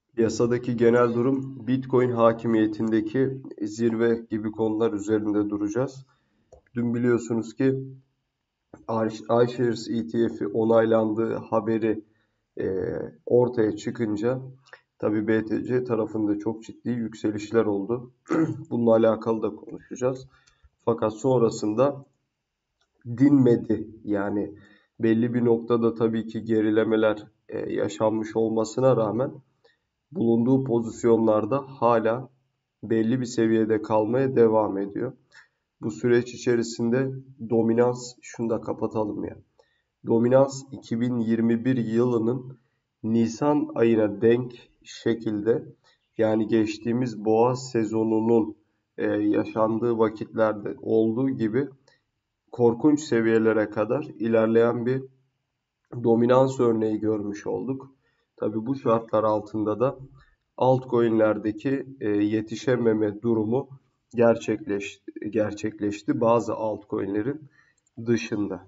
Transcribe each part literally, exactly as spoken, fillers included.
Piyasadaki genel durum, Bitcoin hakimiyetindeki zirve gibi konular üzerinde duracağız. Dün biliyorsunuz ki iShares E T F'i onaylandığı haberi e, ortaya çıkınca tabii B T C tarafında çok ciddi yükselişler oldu. Bununla alakalı da konuşacağız. Fakat sonrasında dinmedi. Yani belli bir noktada tabii ki gerilemeler e, yaşanmış olmasına rağmen bulunduğu pozisyonlarda hala belli bir seviyede kalmaya devam ediyor. Bu süreç içerisinde dominans, şunu da kapatalım ya. Dominans iki bin yirmi bir yılının Nisan ayına denk şekilde, yani geçtiğimiz boğa sezonunun e, yaşandığı vakitlerde olduğu gibi korkunç seviyelere kadar ilerleyen bir dominans örneği görmüş olduk. Tabii bu şartlar altında da altcoin'lerdeki e, yetişememe durumu gerçekleşti, gerçekleşti bazı altcoin'lerin dışında.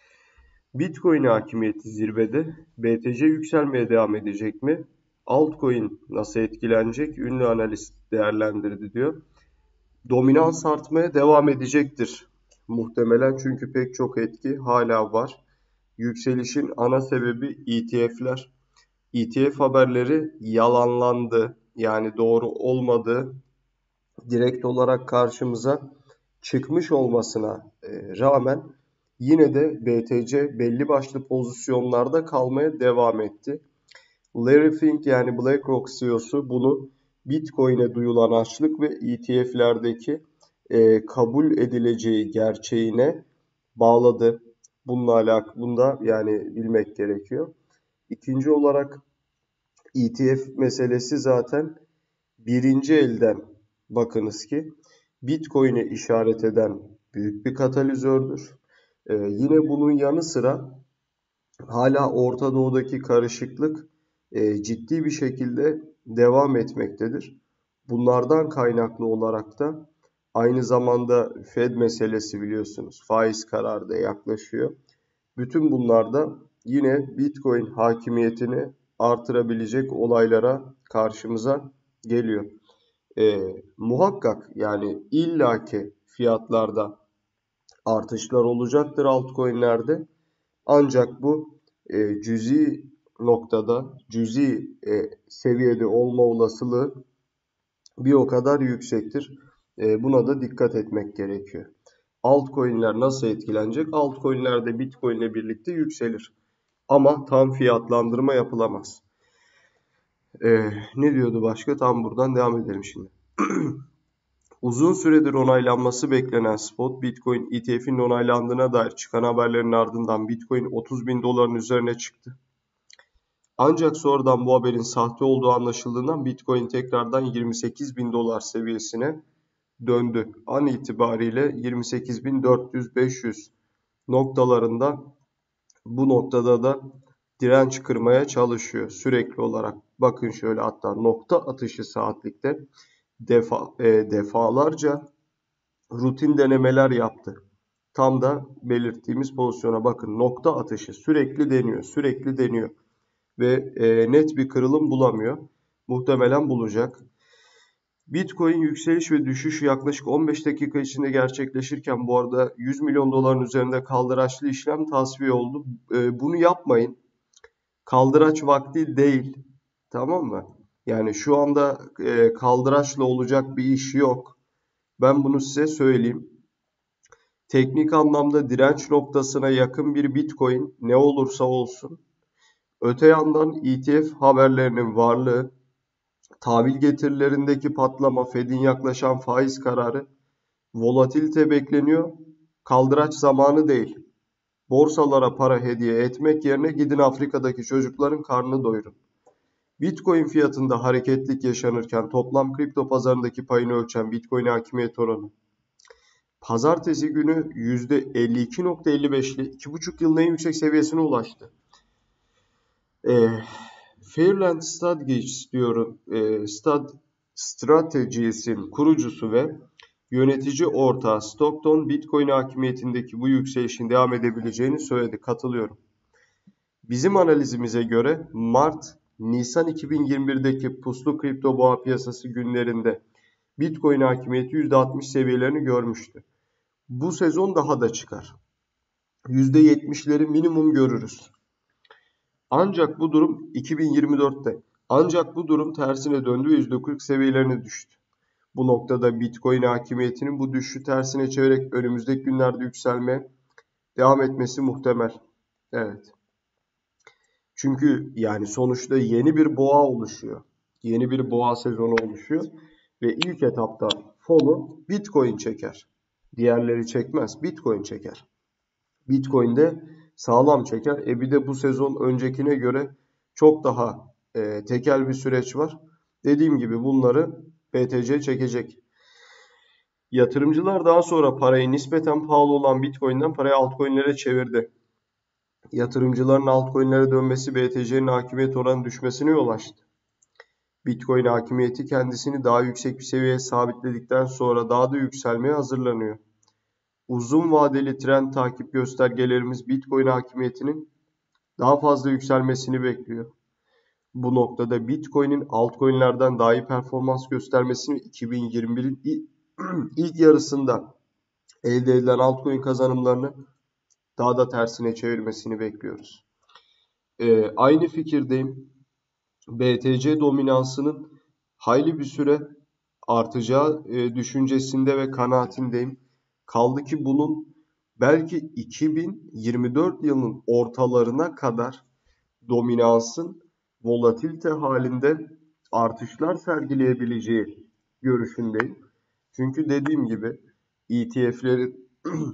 Bitcoin hakimiyeti zirvede. B T C yükselmeye devam edecek mi? Altcoin nasıl etkilenecek? Ünlü analist değerlendirdi diyor. Dominans artmaya devam edecektir muhtemelen, çünkü pek çok etki hala var. Yükselişin ana sebebi E T F'ler. E T F haberleri yalanlandı. Yani doğru olmadığı direkt olarak karşımıza çıkmış olmasına e, rağmen yine de B T C belli başlı pozisyonlarda kalmaya devam etti. Larry Fink, yani BlackRock C E O'su, bunu Bitcoin'e duyulan açlık ve E T F'lerdeki e, kabul edileceği gerçeğine bağladı. Bununla alakalı, bunda yani bilmek gerekiyor. İkinci olarak E T F meselesi zaten birinci elden, bakınız ki Bitcoin'e işaret eden büyük bir katalizördür. Ee, yine bunun yanı sıra hala Orta Doğu'daki karışıklık e, ciddi bir şekilde devam etmektedir. Bunlardan kaynaklı olarak da aynı zamanda Fed meselesi, biliyorsunuz, faiz kararı da yaklaşıyor. Bütün bunlar da yine Bitcoin hakimiyetini artırabilecek olaylara karşımıza geliyor. E, muhakkak yani illaki fiyatlarda artışlar olacaktır altcoin'lerde. Ancak bu e, cüzi noktada, cüzi e, seviyede olma olasılığı bir o kadar yüksektir. E, buna da dikkat etmek gerekiyor. Altcoin'ler nasıl etkilenecek? Altcoin'ler de Bitcoin ile birlikte yükselir. Ama tam fiyatlandırma yapılamaz. Ee, ne diyordu başka? Tam buradan devam edelim şimdi. Uzun süredir onaylanması beklenen spot Bitcoin E T F'in onaylandığına dair çıkan haberlerin ardından Bitcoin otuz bin doların üzerine çıktı. Ancak sonradan bu haberin sahte olduğu anlaşıldığından Bitcoin tekrardan yirmi sekiz bin dolar seviyesine döndü. An itibariyle yirmi sekiz bin dört yüz beş yüz noktalarında, bu noktada da direnç kırmaya çalışıyor sürekli olarak. Bakın şöyle, hatta nokta atışı saatlikte defa, e, defalarca rutin denemeler yaptı. Tam da belirttiğimiz pozisyona bakın, nokta atışı sürekli deniyor, sürekli deniyor ve e, net bir kırılım bulamıyor. Muhtemelen bulacak. Bitcoin yükseliş ve düşüş yaklaşık on beş dakika içinde gerçekleşirken, bu arada yüz milyon doların üzerinde kaldıraçlı işlem tasfiye oldu. E, bunu yapmayın. Kaldıraç vakti değil. Tamam mı? Yani şu anda e, kaldıraçla olacak bir iş yok. Ben bunu size söyleyeyim. Teknik anlamda direnç noktasına yakın bir Bitcoin ne olursa olsun. Öte yandan E T F haberlerinin varlığı, tahvil getirilerindeki patlama, Fed'in yaklaşan faiz kararı, volatilite bekleniyor. Kaldıraç zamanı değil. Borsalara para hediye etmek yerine gidin Afrika'daki çocukların karnını doyurun. Bitcoin fiyatında hareketlilik yaşanırken toplam kripto pazarındaki payını ölçen Bitcoin hakimiyet oranı pazartesi günü yüzde elli iki nokta elli beşli iki buçuk yılın en yüksek seviyesine ulaştı. E, Fairland Strategies diyorum, e, Stad Strategies'in kurucusu ve yönetici ortağı Stockton, Bitcoin hakimiyetindeki bu yükselişin devam edebileceğini söyledi. Katılıyorum. Bizim analizimize göre Mart Nisan iki bin yirmi birdeki puslu kripto boğa piyasası günlerinde Bitcoin hakimiyeti yüzde altmış seviyelerini görmüştü. Bu sezon daha da çıkar. yüzde yetmişleri minimum görürüz. Ancak bu durum iki bin yirmi dörtte ancak bu durum tersine döndü ve yüzde kırk seviyelerine düştü. Bu noktada Bitcoin hakimiyetinin bu düşüşü tersine çevirerek önümüzdeki günlerde yükselmeye devam etmesi muhtemel. Evet. Çünkü yani sonuçta yeni bir boğa oluşuyor. Yeni bir boğa sezonu oluşuyor. Ve ilk etapta fonu Bitcoin çeker. Diğerleri çekmez. Bitcoin çeker. Bitcoin de sağlam çeker. E bir de bu sezon öncekine göre çok daha e, tekel bir süreç var. Dediğim gibi bunları B T C çekecek. Yatırımcılar daha sonra parayı nispeten pahalı olan Bitcoin'den parayı altcoin'lere çevirdi. Yatırımcıların altcoin'lere dönmesi B T C'nin hakimiyet oranı düşmesine yol açtı. Bitcoin hakimiyeti kendisini daha yüksek bir seviyeye sabitledikten sonra daha da yükselmeye hazırlanıyor. Uzun vadeli trend takip göstergelerimiz Bitcoin hakimiyetinin daha fazla yükselmesini bekliyor. Bu noktada Bitcoin'in altcoin'lerden daha iyi performans göstermesini iki bin yirmi birin ilk yarısında elde edilen altcoin kazanımlarını daha da tersine çevirmesini bekliyoruz. Ee, aynı fikirdeyim. B T C dominansının hayli bir süre artacağı e, düşüncesinde ve kanaatindeyim. Kaldı ki bunun belki iki bin yirmi dört yılının ortalarına kadar dominansın volatilite halinde artışlar sergileyebileceği görüşündeyim. Çünkü dediğim gibi E T F'lerin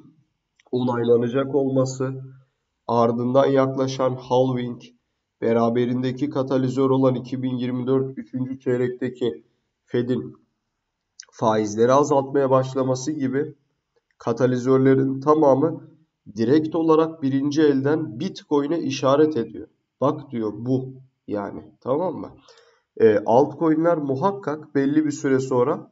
onaylanacak olması, ardından yaklaşan halving, beraberindeki katalizör olan iki bin yirmi dört üçüncü çeyrekteki Fed'in faizleri azaltmaya başlaması gibi katalizörlerin tamamı direkt olarak birinci elden Bitcoin'e işaret ediyor. Bak diyor bu yani, tamam mı? E, altcoin'ler muhakkak belli bir süre sonra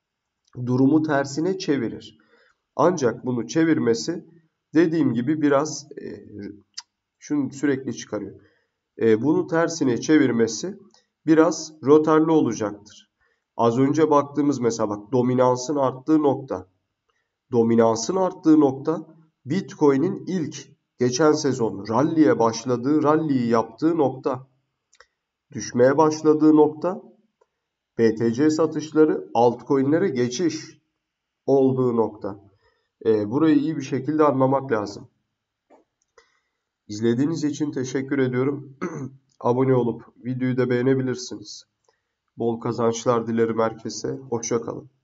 durumu tersine çevirir. Ancak bunu çevirmesi dediğim gibi biraz e, şunu sürekli çıkarıyor. E, bunu tersine çevirmesi biraz rötarlı olacaktır. Az önce baktığımız mesela bak dominansın arttığı nokta. Dominansın arttığı nokta Bitcoin'in ilk geçen sezon rally'e başladığı, rally'yi yaptığı nokta. Düşmeye başladığı nokta B T C satışları altcoin'lere geçiş olduğu nokta. E, burayı iyi bir şekilde anlamak lazım. İzlediğiniz için teşekkür ediyorum. Abone olup videoyu da beğenebilirsiniz. Bol kazançlar dilerim herkese. Hoşça kalın.